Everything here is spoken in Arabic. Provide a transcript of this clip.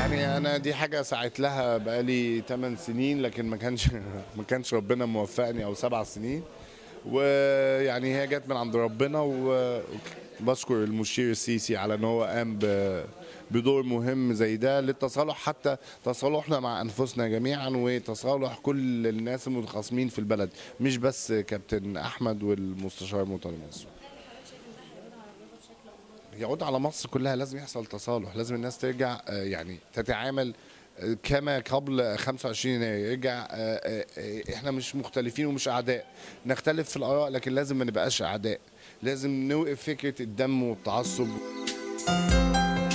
يعني انا دي حاجه سعيت لها بقالي 8 سنين، لكن ما كانش ربنا موفقني، او 7 سنين. ويعني هي جت من عند ربنا، وبشكر المشير السيسي على ان هو قام بدور مهم زي ده للتصالح، حتى تصالحنا مع انفسنا جميعا وتصالح كل الناس المتخاصمين في البلد، مش بس كابتن احمد والمستشار مرتضى منصور. يعود على مصر كلها، لازم يحصل تصالح، لازم الناس ترجع يعني تتعامل كما قبل 25 يناير. يرجع احنا مش مختلفين ومش اعداء، نختلف في الاراء لكن لازم ما نبقاش اعداء، لازم نوقف فكرة الدم والتعصب.